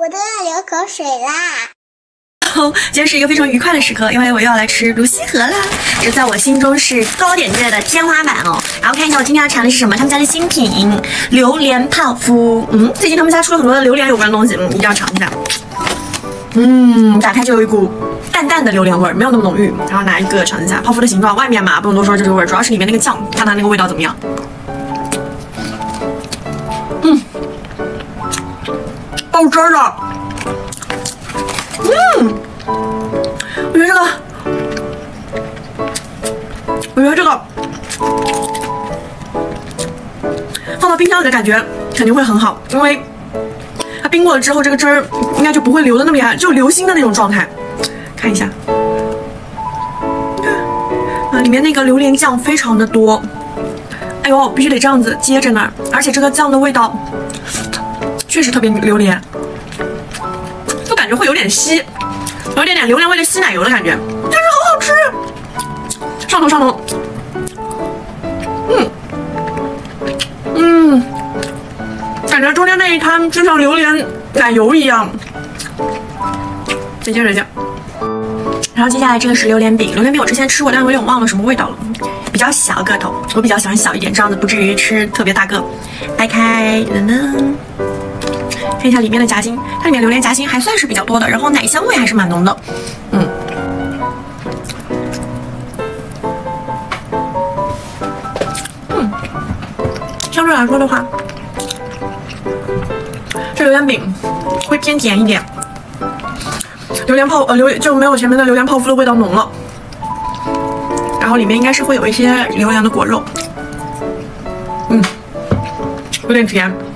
我都要流口水啦！ 今天是一个非常愉快的时刻，因为我又要来吃泸溪河啦，这在我心中是糕点界的天花板哦。然后看一下我今天要尝的是什么，他们家的新品榴莲泡芙。最近他们家出了很多的榴莲有关的东西，一定要尝一下。打开就有一股淡淡的榴莲味儿，没有那么浓郁。然后拿一个尝一下泡芙的形状，外面嘛不用多说，这个味儿，主要是里面那个酱，看它那个味道怎么样。爆汁了。我觉得这个放到冰箱里的感觉肯定会很好，因为它冰过了之后，这个汁儿应该就不会流的那么厉害，就流心的那种状态。看一下，里面那个榴莲酱非常的多，哎呦，必须得这样子接着呢，而且这个酱的味道确实特别榴莲，就感觉会有点稀，有点榴莲味的稀奶油的感觉，但是好好吃。上头，感觉中间那一摊就像榴莲奶油一样。再接着讲，然后接下来这个是榴莲饼，榴莲饼我之前吃过，但是我有点忘了什么味道了，比较小个头，我比较喜欢小一点，这样子不至于吃特别大个。掰开，看一下里面的夹心，它里面榴莲夹心还算是比较多的，然后奶香味还是蛮浓的，相对来说的话，这榴莲饼会偏甜一点，就没有前面的榴莲泡芙的味道浓了。然后里面应该是会有一些榴莲的果肉，有点甜。